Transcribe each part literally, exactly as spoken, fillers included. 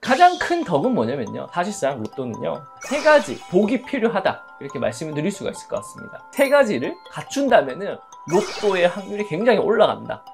가장 큰 덕은 뭐냐면요, 사실상 로또는요 세 가지 복이 필요하다 이렇게 말씀을 드릴 수가 있을 것 같습니다. 세 가지를 갖춘다면은 로또의 확률이 굉장히 올라간다.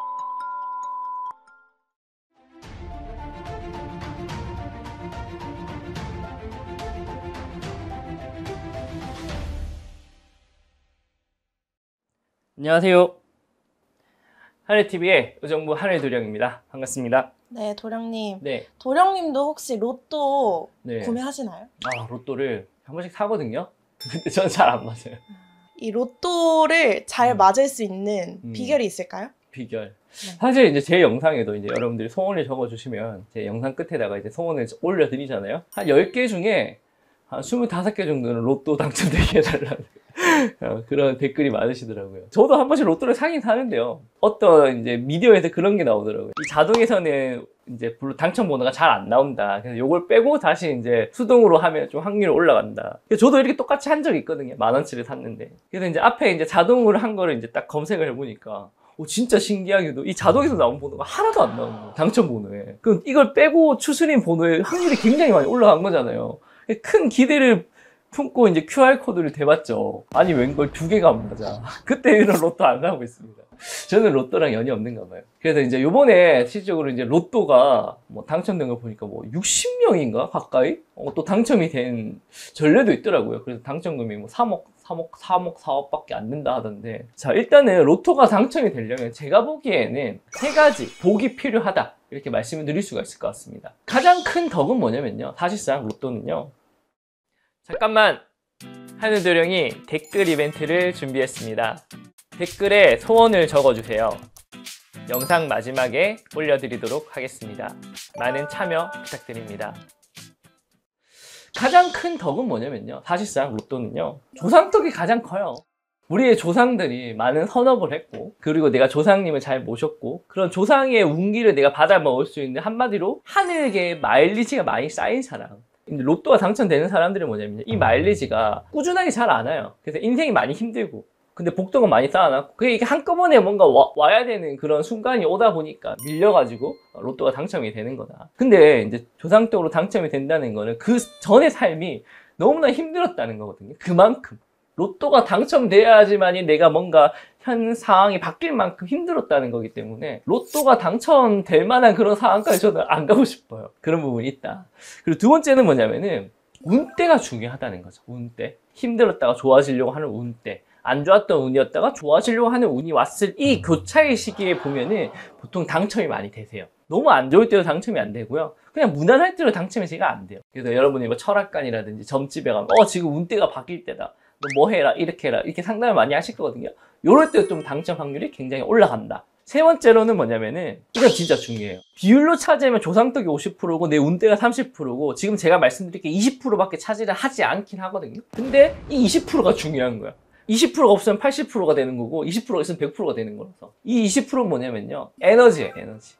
안녕하세요, 하늘티비의 의정부 하늘도령입니다. 반갑습니다. 네, 도령님. 네. 도령님도 혹시 로또 네. 구매하시나요? 아, 로또를 한 번씩 사거든요. 근데 저는 잘 안 맞아요. 이 로또를 잘 음. 맞을 수 있는 음. 비결이 있을까요? 비결. 네. 사실 이제 제 영상에도 이제 여러분들이 소원을 적어주시면 제 영상 끝에다가 이제 소원을 올려드리잖아요. 한 열 개 중에 한 스물다섯 개 정도는 로또 당첨되게 해달라는 어, 그런 댓글이 많으시더라고요. 저도 한 번씩 로또를 사긴 사는데요. 어떤 이제 미디어에서 그런 게 나오더라고요. 이 자동에서는 이제 별로 당첨 번호가 잘 안 나온다. 그래서 요걸 빼고 다시 이제 수동으로 하면 좀 확률이 올라간다. 그래서 저도 이렇게 똑같이 한 적이 있거든요. 만 원치를 샀는데. 그래서 이제 앞에 이제 자동으로 한 거를 이제 딱 검색을 해보니까 오, 진짜 신기하게도 이 자동에서 나온 번호가 하나도 안 나오는 거예요. 당첨 번호에. 그럼 이걸 빼고 추스린 번호에 확률이 굉장히 많이 올라간 거잖아요. 큰 기대를 품고 이제 큐알코드를 대봤죠. 아니 웬걸 두 개가 안 맞아. 그때 이런 로또 안 사고 있습니다. 저는 로또랑 연이 없는가 봐요. 그래서 이제 요번에 실질적으로 이제 로또가 뭐 당첨된 거 보니까 뭐 육십 명인가 가까이 어, 또 당첨이 된 전례도 있더라고요. 그래서 당첨금이 뭐 삼억, 삼억, 삼억, 사억밖에 안 된다 하던데, 자, 일단은 로또가 당첨이 되려면 제가 보기에는 세 가지 복이 필요하다 이렇게 말씀을 드릴 수가 있을 것 같습니다. 가장 큰 덕은 뭐냐면요, 사실상 로또는요, 잠깐만, 하늘도령이 댓글 이벤트를 준비했습니다. 댓글에 소원을 적어주세요. 영상 마지막에 올려드리도록 하겠습니다. 많은 참여 부탁드립니다. 가장 큰 덕은 뭐냐면요, 사실상 로또는요 조상덕이 가장 커요. 우리의 조상들이 많은 선업을 했고, 그리고 내가 조상님을 잘 모셨고, 그런 조상의 운기를 내가 받아 먹을 수 있는, 한마디로 하늘계의 마일리지가 많이 쌓인 사람. 로또가 당첨되는 사람들은 뭐냐면요, 이 마일리지가 꾸준하게 잘 안 와요. 그래서 인생이 많이 힘들고, 근데 복덕은 많이 쌓아놨고, 그게 이게 한꺼번에 뭔가 와, 와야 되는 그런 순간이 오다 보니까 밀려가지고 로또가 당첨이 되는 거다. 근데 이제 조상적으로 당첨이 된다는 거는 그 전의 삶이 너무나 힘들었다는 거거든요. 그만큼 로또가 당첨돼야지만이 내가 뭔가 현 상황이 바뀔 만큼 힘들었다는 거기 때문에 로또가 당첨될 만한 그런 상황까지 저는 안 가고 싶어요. 그런 부분이 있다. 그리고 두 번째는 뭐냐면은 운때가 중요하다는 거죠. 운때. 힘들었다가 좋아지려고 하는 운때. 안 좋았던 운이었다가 좋아지려고 하는 운이 왔을 이 교차의 시기에 보면은 보통 당첨이 많이 되세요. 너무 안 좋을 때도 당첨이 안 되고요. 그냥 무난할 때도 당첨이 잘 안 돼요. 그래서 여러분이 뭐 철학관이라든지 점집에 가면 어 지금 운때가 바뀔 때다, 너 뭐 해라, 이렇게 해라, 이렇게 상담을 많이 하실 거거든요. 요럴 때 좀 당첨 확률이 굉장히 올라간다. 세 번째로는 뭐냐면은, 이건 진짜 중요해요. 비율로 차지하면 조상덕이 오십 퍼센트고 내 운때가 삼십 퍼센트고, 지금 제가 말씀드린 게 이십 퍼센트밖에 차지를 하지 않긴 하거든요. 근데 이 이십 퍼센트가 중요한 거야. 이십 퍼센트가 없으면 팔십 퍼센트가 되는 거고, 이십 퍼센트가 있으면 백 퍼센트가 되는 거라서. 이 이십 퍼센트는 뭐냐면요, 에너지예요, 에너지.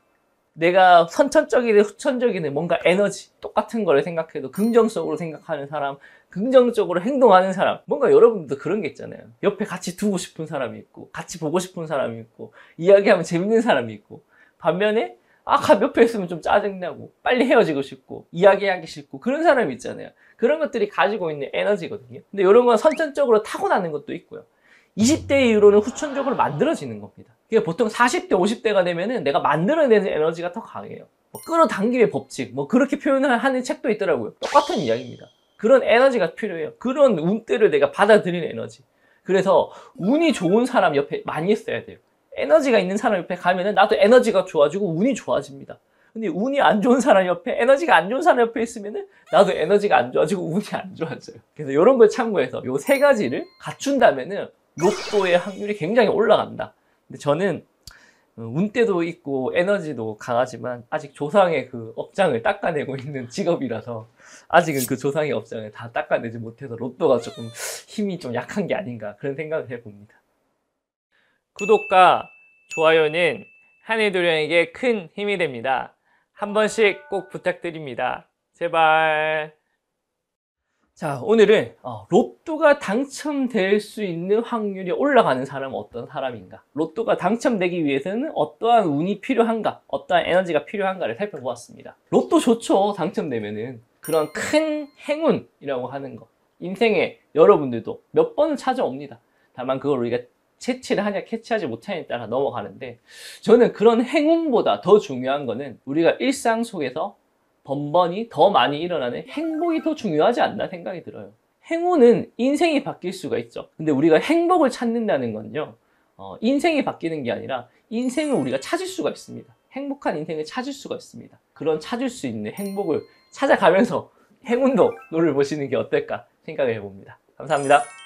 내가 선천적이든 후천적이든 뭔가 에너지, 똑같은 거를 생각해도 긍정적으로 생각하는 사람, 긍정적으로 행동하는 사람, 뭔가 여러분들도 그런 게 있잖아요. 옆에 같이 두고 싶은 사람이 있고, 같이 보고 싶은 사람이 있고, 이야기하면 재밌는 사람이 있고, 반면에 아, 옆에 있으면 좀 짜증나고 빨리 헤어지고 싶고 이야기하기 싫고 그런 사람이 있잖아요. 그런 것들이 가지고 있는 에너지거든요. 근데 이런 건 선천적으로 타고나는 것도 있고요, 이십 대 이후로는 후천적으로 만들어지는 겁니다. 그게 보통 사십 대, 오십 대가 되면은 내가 만들어내는 에너지가 더 강해요. 뭐 끌어당김의 법칙, 뭐 그렇게 표현을 하는 책도 있더라고요. 똑같은 이야기입니다. 그런 에너지가 필요해요. 그런 운때를 내가 받아들이는 에너지. 그래서 운이 좋은 사람 옆에 많이 있어야 돼요. 에너지가 있는 사람 옆에 가면은 나도 에너지가 좋아지고 운이 좋아집니다. 근데 운이 안 좋은 사람 옆에, 에너지가 안 좋은 사람 옆에 있으면은 나도 에너지가 안 좋아지고 운이 안 좋아져요. 그래서 이런 걸 참고해서 요 세 가지를 갖춘다면은 로또의 확률이 굉장히 올라간다. 근데 저는 운때도 있고 에너지도 강하지만 아직 조상의 그 업장을 닦아내고 있는 직업이라서 아직은 그 조상의 업장을 다 닦아내지 못해서 로또가 조금 힘이 좀 약한 게 아닌가, 그런 생각을 해봅니다. 구독과 좋아요는 하늘도령에게 큰 힘이 됩니다. 한 번씩 꼭 부탁드립니다. 제발. 자, 오늘은 어, 로또가 당첨될 수 있는 확률이 올라가는 사람은 어떤 사람인가? 로또가 당첨되기 위해서는 어떠한 운이 필요한가? 어떠한 에너지가 필요한가를 살펴보았습니다. 로또 좋죠, 당첨되면은. 그런 큰 행운이라고 하는 거. 인생에 여러분들도 몇 번은 찾아옵니다. 다만 그걸 우리가 채취를 하냐 캐치하지 못하냐에 따라 넘어가는데, 저는 그런 행운보다 더 중요한 거는 우리가 일상 속에서 번번이 더 많이 일어나는 행복이 더 중요하지 않나 생각이 들어요. 행운은 인생이 바뀔 수가 있죠. 근데 우리가 행복을 찾는다는 건요, 어, 인생이 바뀌는 게 아니라 인생을 우리가 찾을 수가 있습니다. 행복한 인생을 찾을 수가 있습니다. 그런 찾을 수 있는 행복을 찾아가면서 행운도 노를 보시는 게 어떨까 생각을 해봅니다. 감사합니다.